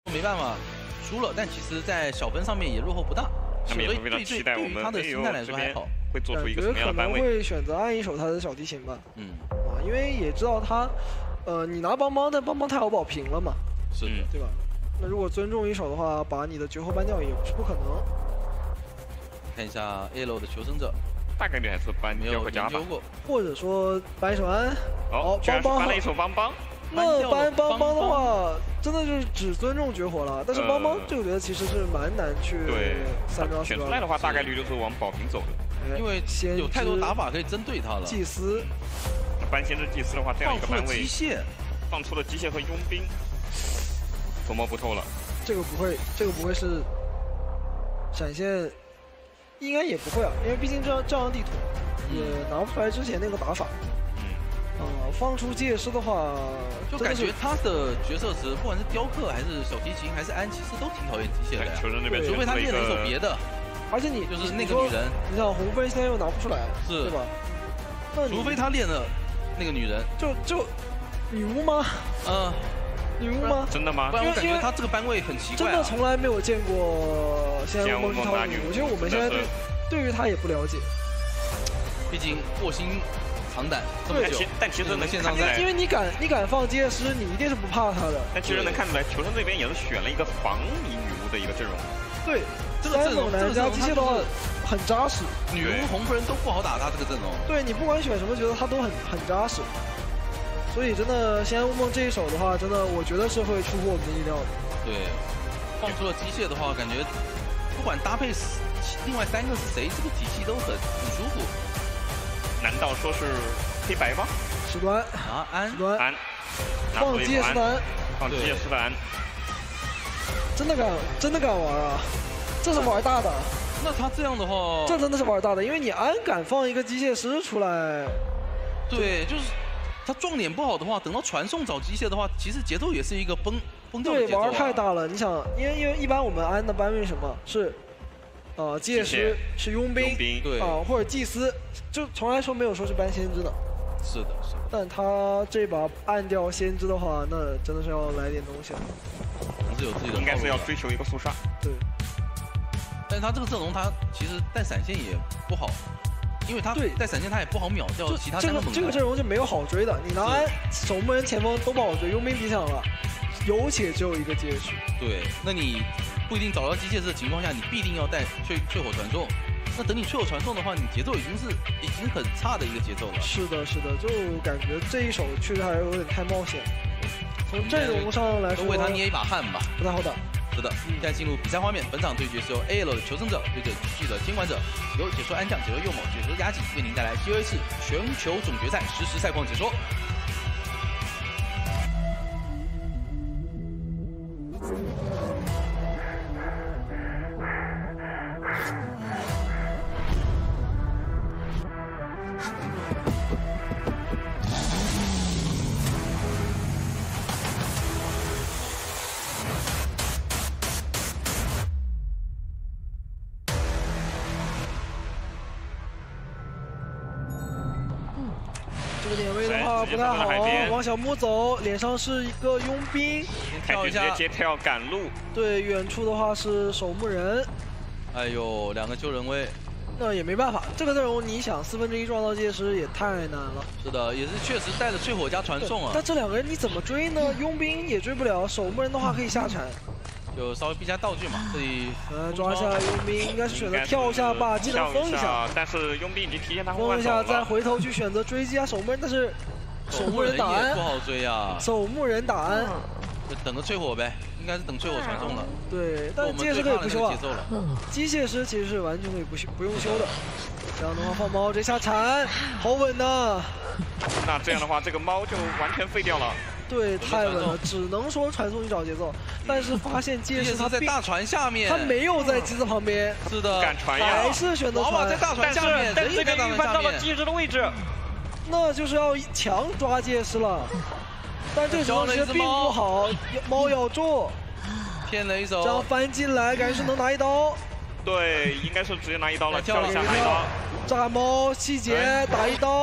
没办法输了，但其实，在小分上面也落后不大。 那么也是非常期待我们他的心态来说还好， 会做出一个什么样的单位？ 可能会选择按一手他的小提琴吧。因为也知道他，你拿邦邦，但邦邦太好保平了嘛。 是的， 对吧？那如果尊重一手的话，把你的绝后搬掉也不是不可能。 看一下 Cherro 的求生者， 大概率还是搬掉和加法， 或者说搬一手安。 好，居然是搬了一手邦邦。 那搬邦邦的话，真的就是只尊重绝活了。但是邦邦这个角色其实是蛮难去3招选出来的话，大概率就是往保平走的， 因为有太多打法可以针对他了。 祭司， 搬先知祭司的话，这样一个单位， 放出了机械和佣兵，琢磨不透了。 这个不会是闪现，应该也不会啊，因为毕竟这样地图也拿不出来之前那个打法。 放出界师的话， 就感觉他的角色池，不管是雕刻还是小提琴还是安，其实都挺讨厌机械的。 求生这边， 除非他练了一手别的。 而且你就是那个女人， 你想红分现在又拿不出来，对吧？那除非他练了那个女人， 就女巫吗？女巫吗？ 真的吗？ 不然我感觉他这个班位很奇怪。 真的从来没有见过现在梦之超女巫，其实我们现在对于他也不了解， 毕竟卧薪。 长胆这么久， 但其实能看出来， 因为你敢放机械师，你一定是不怕他的。 但其实能看出来，求生这边也是选了一个防迷女巫的一个阵容。 对， 这个阵容加机械的话很扎实， 女巫红夫人都不好打他这个阵容。 对你不管选什么角色，他都很扎实。所以真的，仙巫梦这一手的话，真的我觉得是会出乎我们的意料的。 对，放出了机械的话，感觉不管搭配另外3个是谁，这个体系都很舒服。 难道说是黑白吗？ 时端啊，安， 放机械师的安， 放机械师的安， 真的敢玩啊！这是玩大的。 那他这样的话， 这真的是玩大的，因为你安敢放一个机械师出来， 对，就是他撞脸不好的话，等到传送找机械的话，其实节奏也是一个崩掉的节奏。 对，玩太大了。你想，因为一般我们安的班位什么是？ 机械师是佣兵， 对或者祭司，就从来说没有说是搬先知的。 是的。 但他这把按掉先知的话，那真的是要来点东西了。 还是有自己的， 应该是要追求一个速杀。 对。 但是他这个阵容，他其实带闪现也不好，因为他带闪现他也不好秒掉其他3个猛男。 这个阵容就没有好追的，你拿守门人、前锋都不好追，佣兵别想了，有且只有一个结束。 对，那你。 不一定找到机械师的情况下，你必定要带淬火传送。那等你淬火传送的话，你节奏已经很差的一个节奏了。 是的，就感觉这一手确实还有点太冒险。从阵容上来说， 都为他捏一把汗吧， 不太好打。 是的，现在进入比赛画面，本场对决是由 Cherro 的求生者对着G的监管者，由解说安将、解说右某、解说压紧为您带来 COA 4全球总决赛实时赛况解说。 这个点位的话不太好，往小木走，脸上是一个佣兵， 跳一下， 直接跳赶路。 对，远处的话是守墓人。 哎呦，2个救人位， 那也没办法，这个阵容你想1/4撞到界师也太难了。 是的，也是确实带着淬火加传送啊。 但这2个人你怎么追呢？佣兵也追不了，守墓人的话可以下铲。 就稍微避下道具嘛，这里抓下佣兵，应该是选择跳下把技能封一下， 但是佣兵已经提前他封一下，再回头去选择追击啊守墓人，但是守墓人打安不好追啊， 守墓人打安， 就等个淬火呗，应该是等淬火传送了。 对，但机械师可以不修啊，机械师其实是完全可以不用修的，这样的话放猫直接下铲，好稳呐。 那这样的话，这个猫就完全废掉了。 对，太稳了，只能说传送去找节奏，但是发现界师他在大船下面， 他没有在机子旁边， 是的， 敢传呀， 还是选择传， 在大船下面， 但是这边预判到了机师的位置， 那就是要强抓界师了，但这个时候其实并不好，猫咬住， 骗了一手， 这样翻进来，感觉是能拿1刀， 对，应该是直接拿1刀了，跳一下拿1刀， 炸猫细节打1刀。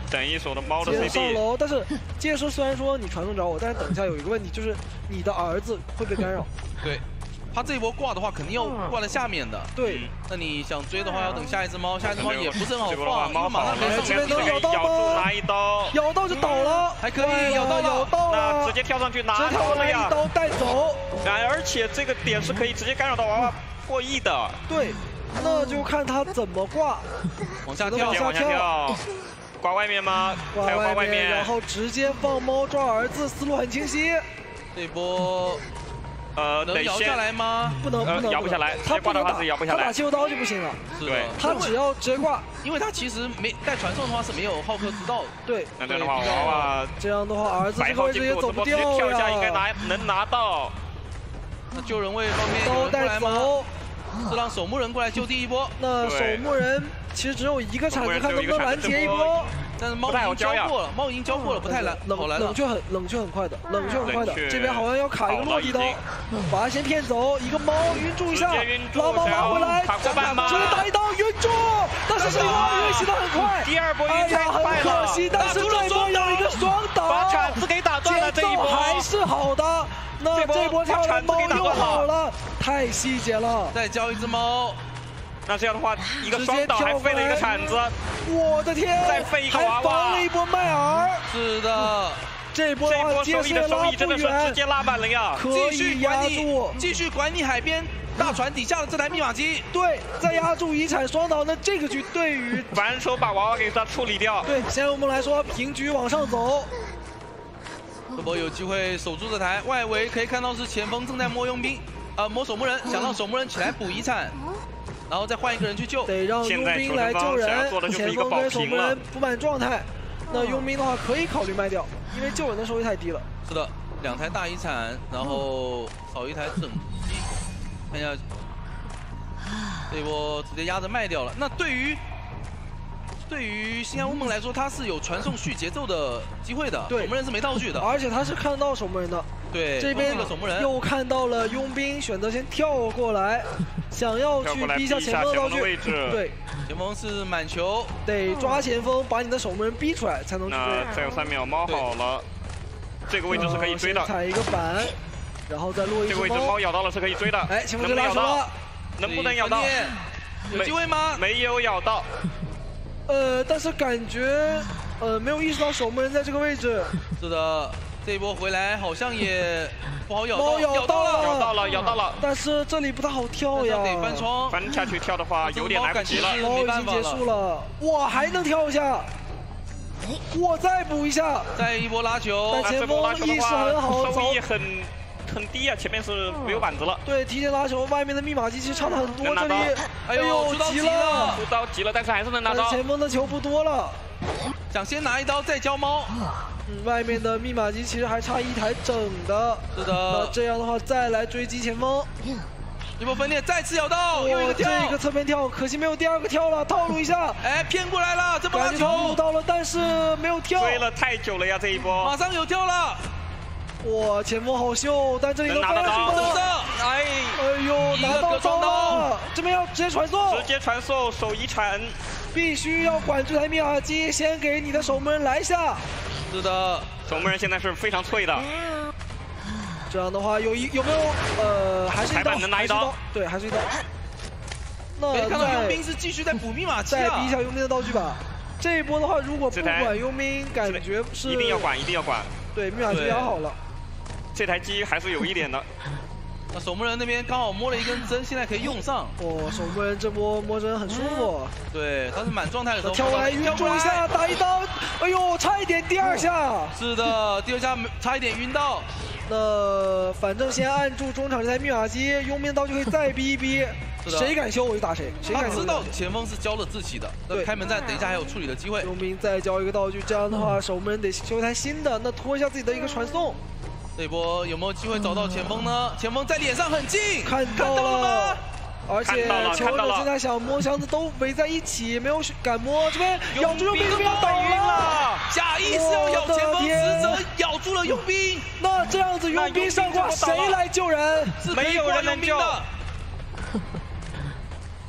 等一手的猫的接着 CD 上楼，但是届时虽然说你传送着我，但是等一下有一个问题，就是你的儿子会被干扰。 对，他这一波挂的话，肯定要挂在下面的。 对， 那你想追的话，要等下一只猫，下一只猫也不是很好放， 猫马上可以上这边能咬到吗？ 拿一刀， 咬到就倒了， 还可以咬到了， 那直接跳上去拿直跳来一刀带走。 而且这个点是可以直接干扰到娃娃破译的。 对，那就看他怎么挂， 往下跳， 往下跳。挂外面吗？ 挂外面，然后直接放猫抓儿子，思路很清晰。 这波，能摇下来吗？ 不能， 摇不下来。他挂的话是摇不下来。 他打气球刀就不行了。 对， 他只要直接挂， 因为他其实没带传送的话是没有浩克知道的。 对， 那这样的话，娃娃这样的话儿子这个位置也走不掉呀。 跳一下应该能拿到。 那救人位方面刀带走， 是让守墓人过来救第一波。 那守墓人其实只有一个铲子，看能不能拦截一波。 但是猫已经交过了，猫已经交过了，不太难， 冷却很快的，这边好像要卡一个落地刀，把他先骗走，一个猫晕住一下，老猫拿回来，直接打一刀晕住，但是这个运行的很快， 第二波晕太快了， 很可惜，但是这一波有一个双倒， 把铲子给打断了，这一波还是好的，那这波跳的猫又好了，太细节了， 再交一只猫。 那这样的话，一个双倒还废了一个铲子， 我的天！ 再废一个娃娃， 还防了一波麦尔。 是的， 这波收益的收益真的是直接拉满了呀！ 可以压住， 继续管你海边大船底下的这台密码机。 对，再压住遗产双倒，那这个局对于反手把娃娃给他处理掉。 对，现在我们来说平局往上走。 这波有机会守住这台外围，可以看到是前锋正在摸佣兵，摸守墓人，想让守墓人起来补遗产。然后再换一个人去救， 得让佣兵来救人。前锋跟守墓人不满状态，那佣兵的话可以考虑卖掉，因为救人的收益太低了。 是的，2台大遗产，然后少一台整机，看一下，这波直接压着卖掉了。那对于星安乌梦来说，他是有传送续节奏的机会的。对，守墓人是没道具的， 而且他是看到守墓人的。 对， 这边又看到了佣兵，选择先跳过来，想要去逼一下前锋的道具。对， 前锋是满球， 得抓前锋，把你的守墓人逼出来才能去追。 那再有3秒，猫好了，这个位置是可以追的。 踩一个板，然后再落一只猫。 这个位置猫咬到了是可以追的。 哎，前锋就拉手了， 能不能咬到？ 有机会吗？ 没有咬到。 但是感觉没有意识到守墓人在这个位置。 是的。这一波回来好像也不好咬到， 猫咬到了， 但是这里不太好跳呀， 得翻窗， 翻下去跳的话有点来不及了， 猫已经结束了，哇，还能跳一下，我再补一下， 再一波拉球， 但前锋意识很好， 收益很低啊，前面是没有板子了， 对，提前拉球，外面的密码机其实差的很多，这里， 哎呦， 急了， 出刀急了，但是还是能拿到， 前锋的球不多了， 想先拿一刀再交猫。 外面的密码机其实还差1台整的， 是的。 那这样的话再来追击前锋， 一波分裂，再次咬到，又一个跳， 这个侧面跳，可惜没有第2个跳了，套路一下， 哎，骗过来了，这波拉球套路到了，但是没有跳， 追了太久了呀，这一波， 马上有跳了， 哇，前锋好秀，但这里能拿得到， 哎呦，拿到招了，这边要直接传送， 守遗产， 必须要管住台密码机，先给你的守墓人来下。 是的， 守墓人现在是非常脆的。 这样的话有没有还是一刀？ 能拿一刀？ 对，还是一刀。那可以看到佣兵是继续在补密码机啊。 再逼一下佣兵的道具吧。这一波的话，如果不管佣兵，感觉是一定要管。 对，密码机摇好了。 这台机还是有一点的。 那守墓人那边刚好摸了一根针，现在可以用上。 哦，守墓人这波摸针很舒服。 对，他是满状态的时候。 跳过来晕住一下，打一刀，哎呦，差一点第2下。 是的，第2下差一点晕到。 那反正先按住中场这台密码机，佣兵道具可以再逼一逼。谁敢修我就打谁，谁敢修。 他知道前锋是交了自己的，对，开门战等一下还有处理的机会。 佣兵再交一个道具，这样的话守墓人得修一台新的，那拖一下自己的一个传送。 这一波有没有机会找到前锋呢？前锋在脸上很近， 看到了吗？而且球者现在想摸箱子都围在一起，没有敢摸。这边咬住佣兵，这边倒晕了， 下意识要咬前锋，实则咬住了佣兵。 那这样子佣兵上挂，谁来救人？ 没有人能救。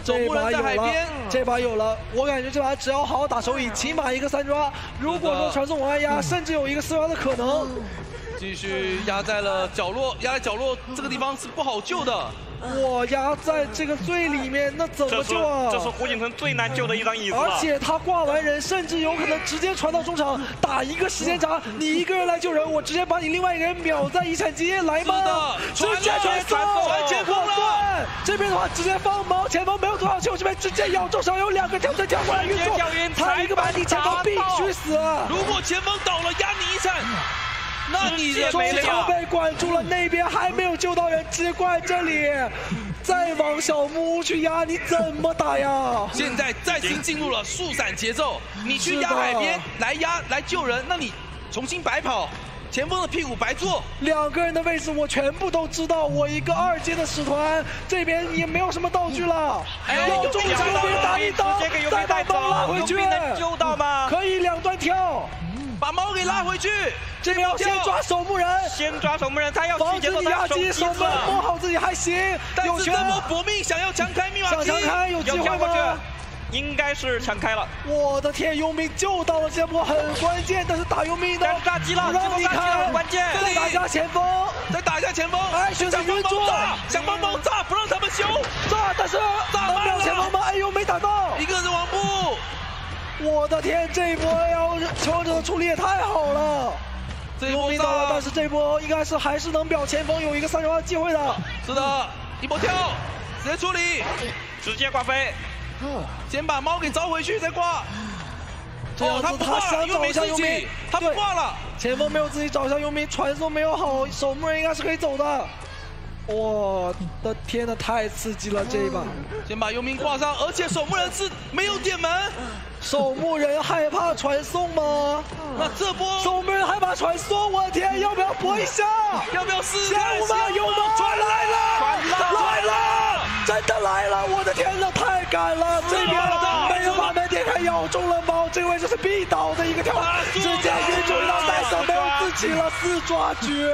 这把有了，这把有了，我感觉这把只要好好打手影，起码一个3抓。如果说传送往外压，甚至有一个4抓的可能。 继续压在了角落，压在角落这个地方是不好救的。 我压在这个最里面，那怎么救啊？ 这是胡锦腾最难救的一张椅子了。 而且他挂完人，甚至有可能直接传到中场打一个时间闸，你一个人来救人，我直接把你另外一个人秒在遗产机来吗？直接传送， 前锋了。 这边的话直接放毛，前锋没有多少球，这边直接咬中上有2个跳针跳过来运作，他一个把你前锋必须死。 如果前锋倒了，压你遗产。那你中场被管住了，那边还没有救到人，只管这里再往小木屋去压，你怎么打呀？ 现在再次进入了速闪节奏，你去压海边来压来救人，那你重新白跑，前锋的屁股白坐。 2个人的位置我全部都知道，我一个2阶的使团，这边也没有什么道具了。有中场这边打一刀，再把猫拉回去， 能救到吗？ 可以2段跳。 把猫给拉回去， 这边要先抓守墓人， 他要防止你压机，守墓人摸好自己还行。 但是这么搏命想要强开密码机， 想强开有机会吗？ 应该是强开了。 我的天，佣兵救到了这波很关键，但是打佣兵的炸机了， 不让你开， 关键。 再打一下前锋， 再打一下前锋， 哎，选择运作， 想帮忙炸，不让他们修， 炸，但是能秒前锋吗？哎呦，没打到， 一个人亡步。 我的天，这一波要求生者的处理也太好了。 这一波到了，但是这波应该是还是能表前锋有一个3抓的机会的。 是的，一波跳，直接处理， 直接挂飞。 先把猫给招回去再挂。 哦，他想找一下佣兵， 他不挂了。 前锋没有自己找一下佣兵，传送没有好，守墓人应该是可以走的。我的天呐，太刺激了这一把！ 先把佣兵挂上，而且守墓人是没有点门。 守墓人害怕传送吗？ 那这波守墓人害怕传送，我的天，要不要搏一下？ 要不要试试？ 前5吗？有吗？传来了，真的来了！我的天呐，太赶了！这边没有把门点开，咬中了猫，这个位置是必倒的一个跳，直接运中到带手，没有自己了，4抓狙。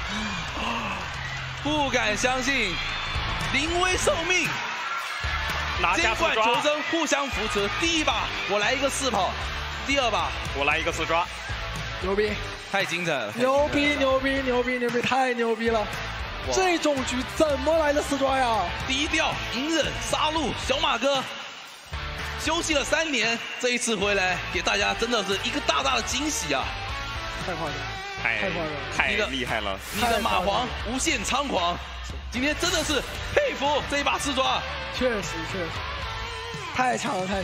不敢相信，临危受命，监管求生，互相扶持。第一把我来一个4跑，第2把我来一个4抓， 牛逼， 太精彩了！ 牛逼，太牛逼了！这种局怎么来的4抓呀？ 低调、隐忍、杀戮，小马哥休息了3年，这一次回来给大家真的是一个大大的惊喜啊！ 太夸张。 太厉害了！ 你的蚂蟥无限猖狂，今天真的是佩服这一把4抓， 确实太强了！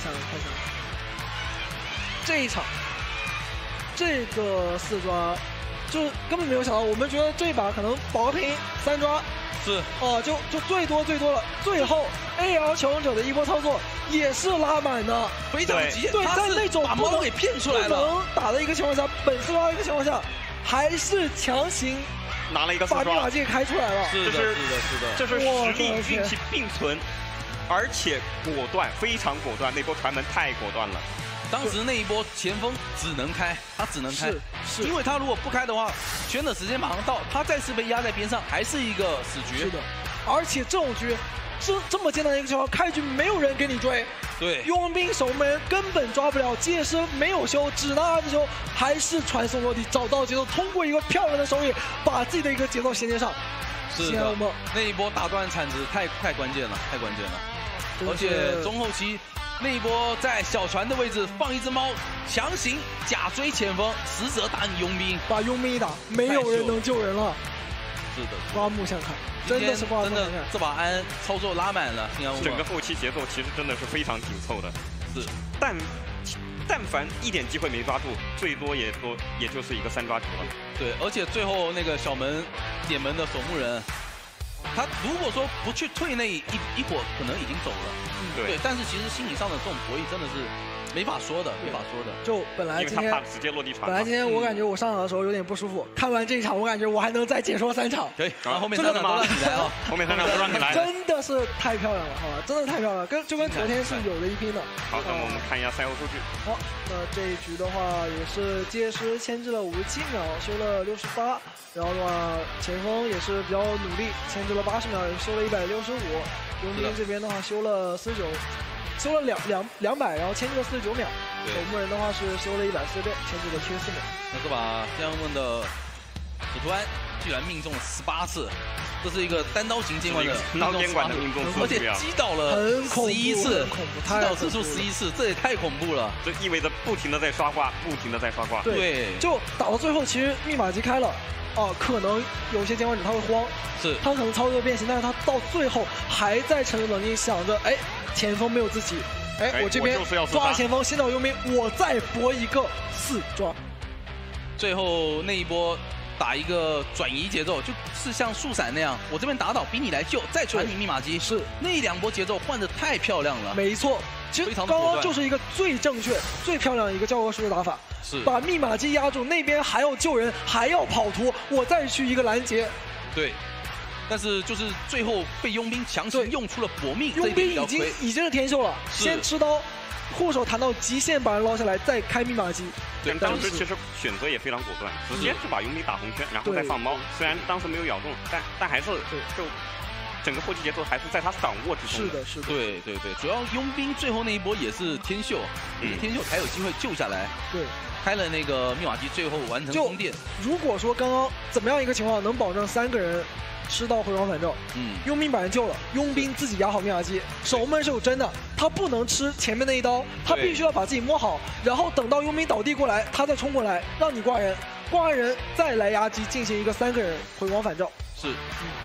这一场，这个4抓，就是根本没有想到，我们觉得这一把可能保平3抓， 是就最多了，最后 AL 求生者的一波操作也是拉满的， 非常极限， 对，在那种把猫给骗出来了， 不能打的一个情况下，本4抓的一个情况下。还是强行拿了一个4抓， 把密码机开出来了。 是的， 这是实力运气并存，而且果断，非常果断。那波传门太果断了。 当时那一波前锋只能开，他只能开， 是因为他如果不开的话，圈的时间马上到，他再次被压在边上，还是一个死局。 是的，而且这种局这么艰难的一个情况，开局没有人给你追。 对， 佣兵守门人根本抓不了，界师没有修，只拿2次球，还是传送落地，找到节奏，通过一个漂亮的手影，把自己的一个节奏衔接上。 是的，那一波打断铲子太关键了，而且中后期那一波在小船的位置放一只猫，强行假追前锋，实则打你佣兵， 把佣兵一打，没有人能救人了。 是的， 刮目相看。真的是刮目相看， 这把安操作拉满了， 整个后期节奏其实真的是非常紧凑的。 是， 但凡一点机会没抓住，最多也就是一个3抓局了。 对，而且最后那个小门点门的守墓人，他如果说不去退那一伙，可能已经走了。对，但是其实心理上的这种博弈真的是没法说的。 就本来今天直接落地传。 本来今天我感觉我上场的时候有点不舒服，看完这一场我感觉我还能再解说3场。 可以，然后后面3场都让你来了， 后面3场都让你来了， 真的是太漂亮了，好吧，真的太漂亮了，就跟昨天是有的一拼的。 好，那么我们看一下赛后数据。 好，那这一局的话也是界师牵制了57秒，修了68，然后的话前锋也是比较努力，牵制了 80秒，也修了165。佣兵这边的话修了49，修了200，然后牵制了49秒。守墓人的话是修了146，牵制了74秒。 那这把新疆们的使徒安居然命中了18次。 这是一个单刀型监管的刀监管的命中数， 而且击倒了11次，击倒次数11次，这也太恐怖了。 这意味着不停的在刷挂，不停的在刷挂。 对， 就打到最后，其实密码机开了，可能有些监管者他会慌， 是他可能操作变形，但是他到最后还在沉着冷静想着，哎，前锋没有自己，哎，我这边抓前锋，先找佣兵，我再搏一个4抓。 最后那一波。 打一个转移节奏，就是像速闪那样，我这边打倒，逼你来救，再传你密码机。 是那2波节奏换的太漂亮了。 没错，其实刚刚就是一个最正确、最漂亮的一个教科书的打法。 是把密码机压住，那边还要救人，还要跑图，我再去一个拦截。 对，但是就是最后被佣兵强行用出了搏命， 佣兵已经是天秀了，先持刀。 护手弹到极限，把人捞下来，再开密码机。 对，当时其实选择也非常果断，直接是把佣兵打红圈，然后再放猫。虽然当时没有咬中，但还是就整个后期节奏还是在他掌握之中。 是的，是的。 对，主要佣兵最后那一波也是天秀，天秀才有机会救下来。 对， 开了那个密码机，最后完成充电。 如果说刚刚怎么样一个情况能保证3个人？ 吃到回光返照，佣兵把人救了，佣兵自己压好密码机，守门是有针的，他不能吃前面那一刀，他必须要把自己摸好，然后等到佣兵倒地过来，他再冲过来，让你挂人，挂完人再来压机，进行一个3个人回光返照。 是。